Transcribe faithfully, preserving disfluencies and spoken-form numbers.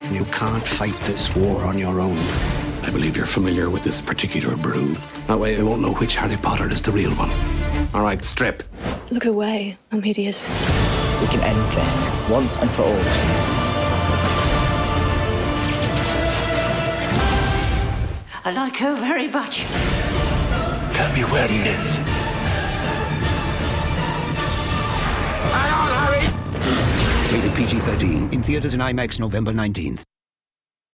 You can't fight this war on your own. I believe you're familiar with this particular brew. That way I won't know which Harry Potter is the real one. All right, strip. Look away. I'm hideous. We can end this once and for all. I like her very much. Tell me where he is. Rated P G thirteen. In theaters in IMAX November nineteenth.